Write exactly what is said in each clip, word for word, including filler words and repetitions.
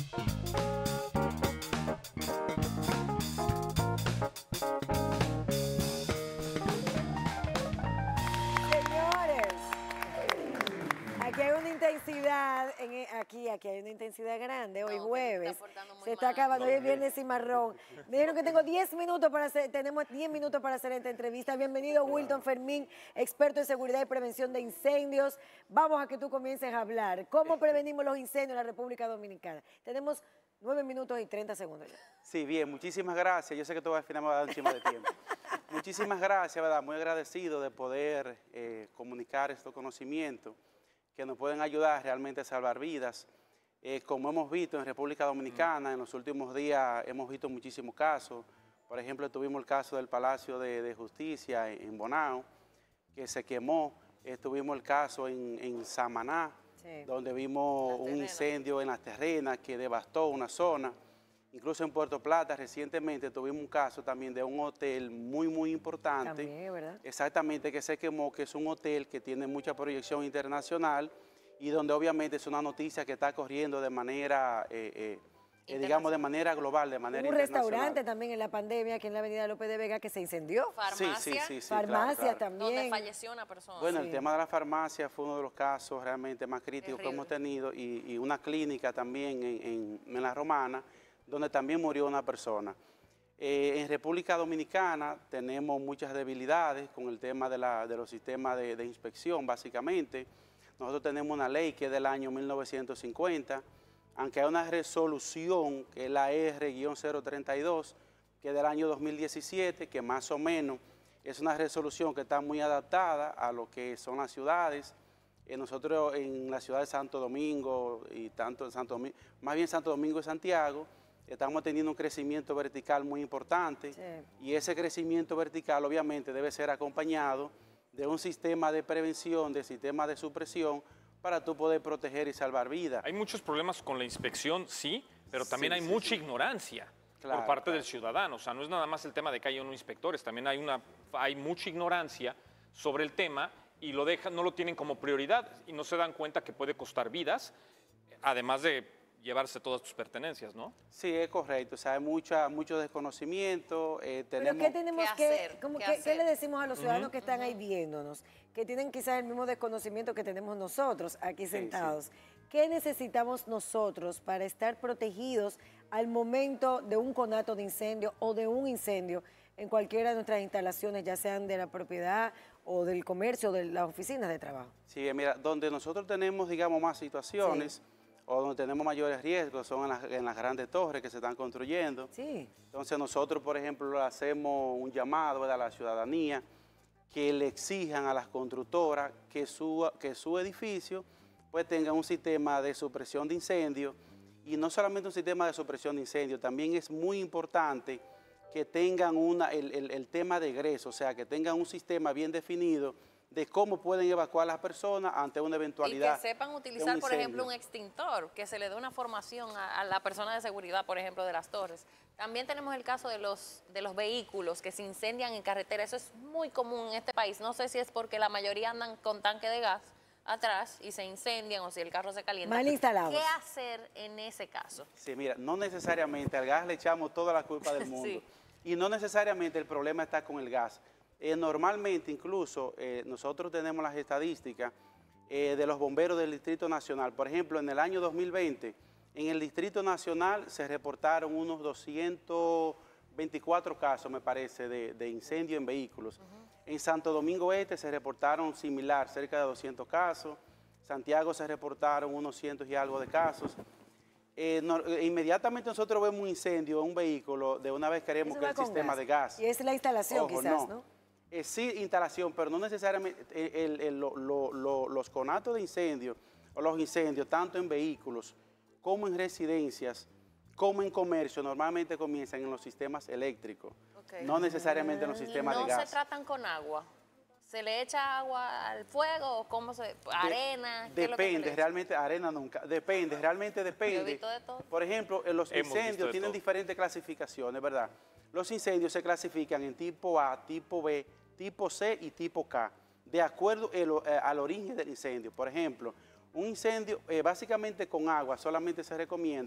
Aquí hay una intensidad, en, aquí, aquí hay una intensidad grande, hoy no, jueves, está se está acabando, hoy es viernes cimarrón. Me dijeron que tengo diez minutos para hacer, tenemos diez minutos para hacer esta entrevista. Bienvenido Wilton Fermín, experto en seguridad y prevención de incendios. Vamos a que tú comiences a hablar. ¿Cómo prevenimos los incendios en la República Dominicana? Tenemos nueve minutos y treinta segundos. Sí, bien, muchísimas gracias. Yo sé que tú al final me vas a dar un chisme de tiempo. Muchísimas gracias, ¿verdad? Muy agradecido de poder eh, comunicar estos conocimientos que nos pueden ayudar realmente a salvar vidas. Eh, como hemos visto en República Dominicana, en los últimos días hemos visto muchísimos casos. Por ejemplo, tuvimos el caso del Palacio de, de Justicia en, en Bonao, que se quemó. Eh, tuvimos el caso en, en Samaná, sí, donde vimos un incendio en las terrenas que devastó una zona. Incluso en Puerto Plata recientemente tuvimos un caso también de un hotel muy, muy importante. También, ¿verdad? Exactamente, que se quemó, que es un hotel que tiene mucha proyección internacional y donde obviamente es una noticia que está corriendo de manera, eh, eh, eh, digamos, de manera global, de manera un internacional. Un restaurante también en la pandemia, aquí en la avenida López de Vega, que se incendió. Farmacia. Sí, sí, sí, sí, farmacia claro, claro. también. Donde falleció una persona. Bueno, sí. El tema de la farmacia fue uno de los casos realmente más críticos Terrible. que hemos tenido y, y una clínica también en, en, en La Romana, donde también murió una persona. Eh, en República Dominicana tenemos muchas debilidades con el tema de, la, de los sistemas de, de inspección, básicamente. Nosotros tenemos una ley que es del año mil novecientos cincuenta, aunque hay una resolución que es la R cero treinta y dos, que es del año dos mil diecisiete, que más o menos es una resolución que está muy adaptada a lo que son las ciudades. Eh, nosotros en la ciudad de Santo Domingo, y tanto en Santo Domingo, más bien Santo Domingo y Santiago, estamos teniendo un crecimiento vertical muy importante, sí, y ese crecimiento vertical obviamente debe ser acompañado de un sistema de prevención, de sistema de supresión, para tú poder proteger y salvar vidas. Hay muchos problemas con la inspección, sí, pero también sí, hay sí, mucha sí. ignorancia claro, por parte claro. del ciudadano. O sea, no es nada más el tema de que haya unos inspectores, también hay, una, hay mucha ignorancia sobre el tema y lo dejan, no lo tienen como prioridad y no se dan cuenta que puede costar vidas, además de llevarse todas tus pertenencias, ¿no? Sí, es correcto. O sea, hay mucha, mucho desconocimiento. Eh, tenemos, ¿Pero qué tenemos ¿Qué que hacer? como, ¿Qué ¿qué, hacer? ¿Qué le decimos a los ciudadanos uh-huh. que están uh-huh. ahí viéndonos? Que tienen quizás el mismo desconocimiento que tenemos nosotros aquí sentados. Sí, sí. ¿Qué necesitamos nosotros para estar protegidos al momento de un conato de incendio o de un incendio en cualquiera de nuestras instalaciones, ya sean de la propiedad o del comercio o de las oficinas de trabajo? Sí, mira, donde nosotros tenemos, digamos, más situaciones... Sí. o donde tenemos mayores riesgos son en las, en las grandes torres que se están construyendo. Sí. Entonces nosotros, por ejemplo, hacemos un llamado a la ciudadanía que le exijan a las constructoras que su, que su edificio pues tenga un sistema de supresión de incendios, y no solamente un sistema de supresión de incendios, también es muy importante que tengan una, el, el, el tema de egreso, o sea, que tengan un sistema bien definido de cómo pueden evacuar a las personas ante una eventualidad. Y que sepan utilizar, por ejemplo, un extintor, que se le dé una formación a, a la persona de seguridad, por ejemplo, de las torres. También tenemos el caso de los, de los vehículos que se incendian en carretera. Eso es muy común en este país. No sé si es porque la mayoría andan con tanque de gas atrás y se incendian o si el carro se calienta. Mal instalados. ¿Qué hacer en ese caso? Sí, mira, no necesariamente al gas le echamos toda la culpa del mundo. Sí. Y no necesariamente el problema está con el gas. Eh, normalmente, incluso, eh, nosotros tenemos las estadísticas eh, de los bomberos del Distrito Nacional. Por ejemplo, en el año dos mil veinte, en el Distrito Nacional se reportaron unos doscientos veinticuatro casos, me parece, de, de incendio en vehículos. Uh-huh. En Santo Domingo Este se reportaron similar, cerca de doscientos casos. Santiago se reportaron unos cientos y algo de casos. Eh, no, eh, inmediatamente nosotros vemos un incendio en un vehículo, de una vez queremos que el sistema gas. de gas. Y es la instalación, Ojo, quizás, no. ¿no? Eh, sí, instalación, pero no necesariamente el, el, el, lo, lo, lo, los conatos de incendio o los incendios, tanto en vehículos como en residencias, como en comercio, normalmente comienzan en los sistemas eléctricos, okay. no necesariamente en los sistemas ¿Y no de gas. se tratan con agua? ¿Se le echa agua al fuego o cómo se...? ¿Arena? De, depende, realmente, arena nunca, depende, realmente depende. Yo he visto de todo. Por ejemplo, los Hemos incendios tienen todo. diferentes clasificaciones, ¿verdad? Los incendios se clasifican en tipo A, tipo B, tipo C y tipo K, de acuerdo el, eh, al origen del incendio. Por ejemplo, un incendio eh, básicamente con agua solamente se recomienda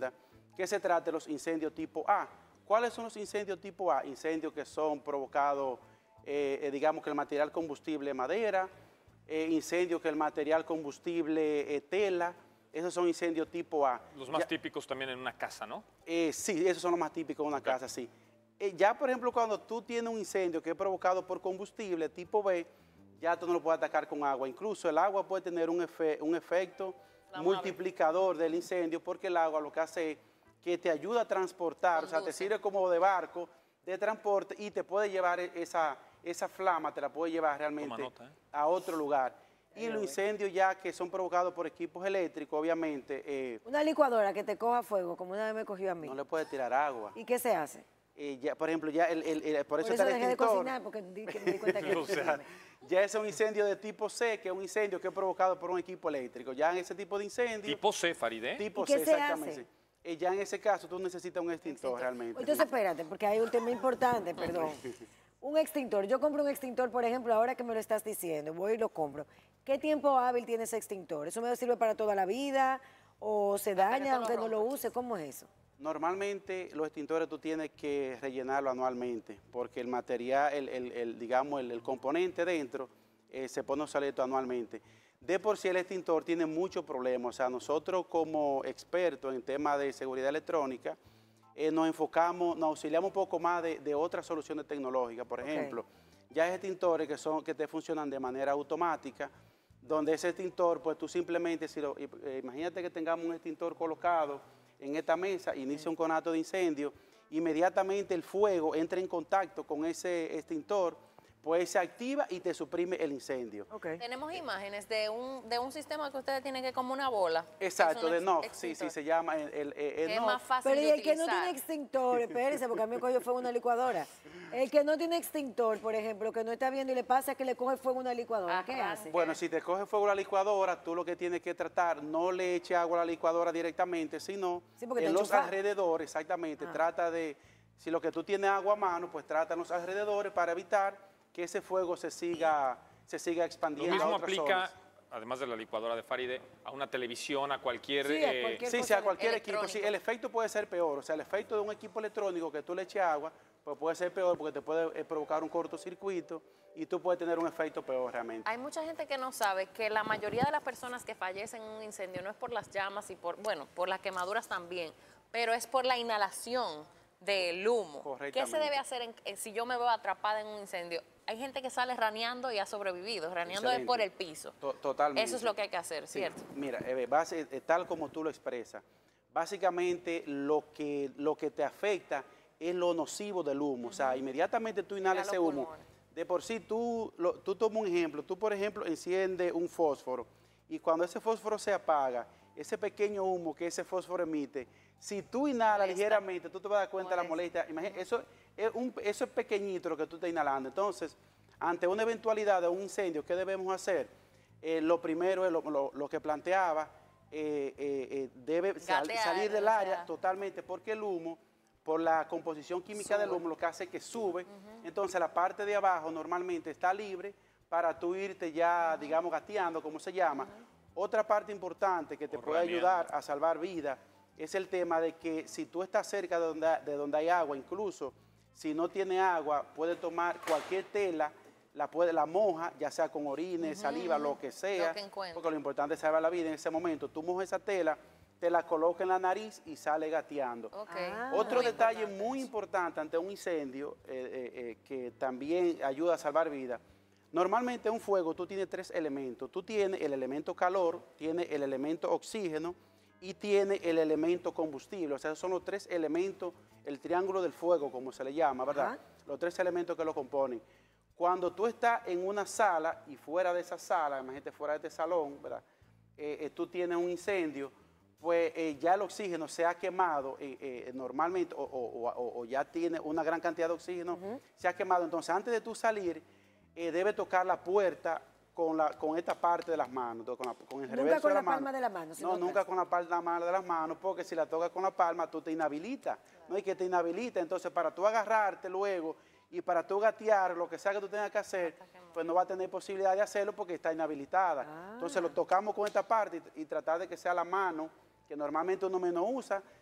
que se trata de los incendios tipo A. ¿Cuáles son los incendios tipo A? Incendios que son provocados, eh, eh, digamos que el material combustible madera, eh, incendios que el material combustible eh, tela, esos son incendios tipo A. Los más ya, típicos también en una casa, ¿no? Eh, sí, esos son los más típicos en una okay. casa, sí. Eh, ya, por ejemplo, cuando tú tienes un incendio que es provocado por combustible tipo B, ya tú no lo puedes atacar con agua. Incluso el agua puede tener un, efe, un efecto La multiplicador madre. del incendio, porque el agua lo que hace es que te ayuda a transportar, Conduce. o sea, te sirve como de barco de transporte y te puede llevar esa, esa flama, te la puede llevar realmente nota, ¿eh? a otro lugar. Y los incendios ya que son provocados por equipos eléctricos, obviamente... Eh, una licuadora que te coja fuego, como una vez me cogió a mí. No le puede tirar agua. ¿Y qué se hace? Eh, ya, por ejemplo, ya el, el, el, por, por eso, eso está el dejé extintor. de cocinar, porque di, que me di cuenta que... o sea, ya es un incendio de tipo C, que es un incendio que es provocado por un equipo eléctrico. Ya en ese tipo de incendio... ¿Tipo C, Farideh? Tipo ¿Y qué C, se exactamente. hace? Eh, ya en ese caso tú necesitas un extintor realmente. Entonces, espérate, porque hay un tema importante, perdón. Un extintor. Yo compro un extintor, por ejemplo, ahora que me lo estás diciendo, voy y lo compro. ¿Qué tiempo hábil tiene ese extintor? ¿Eso me sirve para toda la vida? ¿O se daña aunque no lo use? ¿Cómo es eso? Normalmente los extintores tú tienes que rellenarlo anualmente, porque el material, el, el, el, digamos, el, el componente dentro eh, se pone obsoleto anualmente. De por sí el extintor tiene muchos problemas. O sea, nosotros como expertos en temas de seguridad electrónica, eh, nos enfocamos, nos auxiliamos un poco más de, de otras soluciones tecnológicas. Por okay. ejemplo, ya hay extintores que, son, que te funcionan de manera automática, donde ese extintor, pues tú simplemente, si lo, eh, imagínate que tengamos un extintor colocado en esta mesa, inicia un conato de incendio, inmediatamente el fuego entra en contacto con ese extintor, pues se activa y te suprime el incendio. Okay. Tenemos imágenes de un, de un sistema que ustedes tienen que como una bola. Exacto, de N O F, sí, sí, se llama el, el, el es más fácil Pero de y el utilizar. que no tiene extintor, espérese, porque a mí me cogió fuego una licuadora. El que no tiene extintor, por ejemplo, que no está viendo y le pasa que le coge fuego una licuadora, ah, ¿qué claro. hace? Bueno, si te coge fuego la licuadora, tú lo que tienes que tratar, no le eche agua a la licuadora directamente, sino sí, en los enchufa. alrededores, exactamente, ah. trata de, si lo que tú tienes agua a mano, pues trata en los alrededores para evitar que ese fuego se siga, se siga expandiendo. Lo mismo a otras aplica, zonas. además de la licuadora de Farideh, a una televisión, a cualquier... Sí, a cualquier, eh, sí, sí, a cualquier equipo. Sí, el efecto puede ser peor. O sea, el efecto de un equipo electrónico que tú le eches agua, pues puede ser peor porque te puede eh, provocar un cortocircuito y tú puedes tener un efecto peor realmente. Hay mucha gente que no sabe que la mayoría de las personas que fallecen en un incendio no es por las llamas y por, bueno, por las quemaduras también, pero es por la inhalación del humo. ¿Qué se debe hacer en, en, si yo me veo atrapada en un incendio? Hay gente que sale raneando y ha sobrevivido, raneando es por el piso. To Totalmente. Eso es lo que hay que hacer, sí. ¿cierto? Mira, eh, base, eh, tal como tú lo expresas, básicamente lo que, lo que te afecta es lo nocivo del humo. Uh-huh. O sea, inmediatamente tú inhalas ese humo. Pulmones. De por sí, tú, lo, tú tomas un ejemplo. Tú, por ejemplo, enciendes un fósforo y cuando ese fósforo se apaga, ese pequeño humo que ese fósforo emite, si tú inhalas molesta. ligeramente, tú te vas a dar cuenta molesta. de la molestia. Imagina, eso, es un, eso es pequeñito lo que tú estás inhalando. Entonces, ante una eventualidad de un incendio, ¿qué debemos hacer? Eh, lo primero es lo, lo, lo que planteaba, eh, eh, eh, debe sal, salir del área sea. totalmente, porque el humo, por la composición química sube. del humo, lo que hace es que sube. Uh-huh. Entonces, la parte de abajo normalmente está libre para tú irte ya, uh-huh. digamos, gateando, como se llama. Uh-huh. Otra parte importante que te Por puede ayudar a salvar vidas es el tema de que si tú estás cerca de donde, de donde hay agua, incluso si no tiene agua, puedes tomar cualquier tela, la, puede, la moja, ya sea con orines, uh-huh, saliva, lo que sea, lo que porque lo importante es salvar la vida en ese momento. Tú mojas esa tela, te la colocas en la nariz y sale gateando. Okay. Ah, Otro muy detalle importante muy importante ante un incendio, eh, eh, eh, que también ayuda a salvar vidas. Normalmente en un fuego tú tienes tres elementos. Tú tienes el elemento calor, tienes el elemento oxígeno y tiene el elemento combustible. O sea, esos son los tres elementos, el triángulo del fuego, como se le llama, ¿verdad? Ajá. Los tres elementos que lo componen. Cuando tú estás en una sala y fuera de esa sala, imagínate fuera de este salón, ¿verdad? Eh, eh, tú tienes un incendio, pues eh, ya el oxígeno se ha quemado eh, eh, normalmente, o, o, o, o ya tiene una gran cantidad de oxígeno, uh-huh. se ha quemado. Entonces, antes de tú salir, eh, debe tocar la puerta con, la, con esta parte de las manos, con, la, con el nunca reverso con de la, la palma mano. de la mano. No, nunca con la palma de las manos, porque si la tocas con la palma, tú te inhabilitas. Claro. No hay que te inhabilita. Entonces, para tú agarrarte luego y para tú gatear, lo que sea que tú tengas que hacer, pues no va a tener posibilidad de hacerlo porque está inhabilitada. Ah. Entonces, lo tocamos con esta parte y, y tratar de que sea la mano, que normalmente uno menos usa,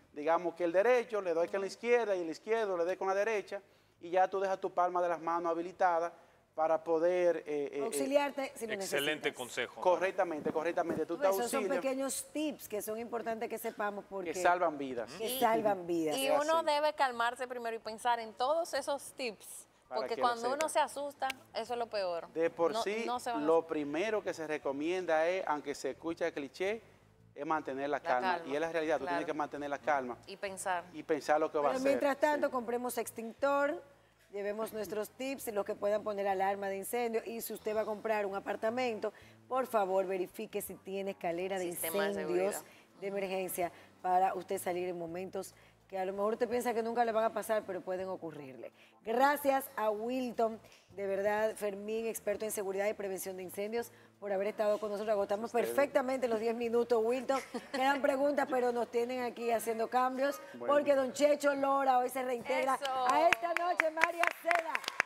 digamos que el derecho, le doy con la izquierda y el izquierdo le doy con la derecha y ya tú dejas tu palma de las manos habilitada para poder... Eh, auxiliarte eh, si lo Excelente necesitas. consejo. Correctamente, correctamente. Tú te Esos auxilias, son pequeños tips que son importantes que sepamos porque... que salvan vidas. Que salvan vidas. Y uno debe calmarse primero y pensar en todos esos tips. Para Porque que cuando lo uno sepa. se asusta, eso es lo peor. De por No- sí, no se van a- lo primero que se recomienda es, aunque se escucha el cliché, es mantener la, calma. calma, Y es la realidad, tú claro. tienes que mantener la calma Y pensar. y pensar lo que va a Pero hacer. mientras tanto, Sí. compremos extintor, llevemos nuestros tips y los que puedan poner alarma de incendio. Y si usted va a comprar un apartamento, por favor, verifique si tiene escalera de Sistema de incendios seguridad. de emergencia para usted salir en momentos que a lo mejor usted piensa que nunca le van a pasar, pero pueden ocurrirle. Gracias a Wilton, de verdad, Fermín, experto en seguridad y prevención de incendios, por haber estado con nosotros. Agotamos perfectamente los diez minutos, Wilton. Quedan preguntas, pero nos tienen aquí haciendo cambios, Bueno. porque don Checho Lora hoy se reintegra Eso. a esta noche, María Cela.